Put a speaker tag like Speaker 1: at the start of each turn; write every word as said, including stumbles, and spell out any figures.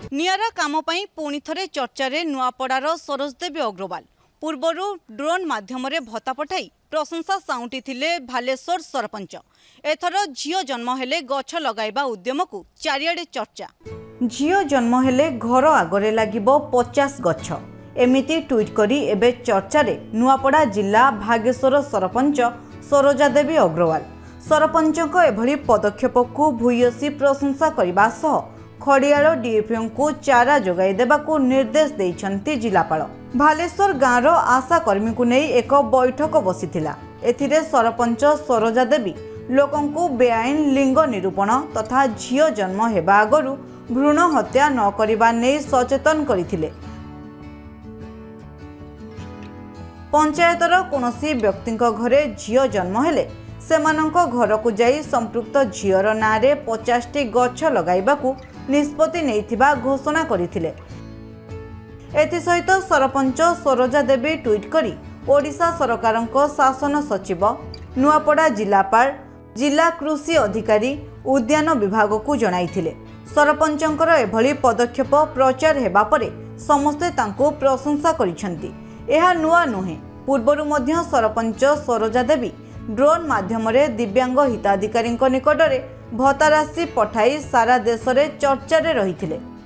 Speaker 1: नियारा काम पई पुणी थरे चर्चा रे नुआपड़ार सरोजदेवी अग्रवाल पूर्वर ड्रोन माध्यम भत्ता पठाई प्रशंसा साउंटी थिले भालेश्वर सरपंच। एथर झियो जन्म हेले गछ लगाइबा उद्यम को चारिआडे चर्चा। झियो जन्म हेले घर आगरे लागिबो पचास गछ एमिति ट्वीट करी एबे चर्चा रे नुआपड़ा जिला भागेश्वर सरपंच सरोजादेवी अग्रवाल। सरपंच को एभली पदक्षेप को भूयसी प्रशंसा करबा सह खड़ियाल डीएफओ को चारा जोगाई देबाकू निर्देश देइछंती जिलापाल। भालेश्वर गाँव आशा कर्मी को नहीं एक बैठक बसीथिला। एथिरे सरपंच सरोजादेवी लोकंकु बेआईन लिंग निरूपण तथा झियो जन्म हेबा आगरु भ्रूण हत्या न करिबा नै सचेतन करिथिले। पंचायतर कोनोसी व्यक्तिंक घरे झियो जन्म हेले सेमानंक घर को जाई संपृक्त झियर नारे पचास टी गछ लगाइबाकू निष्पत्ति नैथिबा घोषणा करिथिले। एथि सहित सरपंच सरोजादेवी ट्वीट करी ओडिशा सरकारक शासन सचिव नुआपड़ा जिलापाल जिला कृषि अधिकारी उद्यान विभाग को जणाइथिले। सरपंचंकर एभली पदक्षेप प्रचार हेबा परे समस्ते तांको प्रशंसा करिसेंती। एहा नुआ नुहे पूर्वरु मध्य सरपंच सरोजादेवी ड्रोन माध्यम दिव्यांग हिताधिकारी निकटरे भत्ता राशि पठाई सारा देश में चर्चा रही।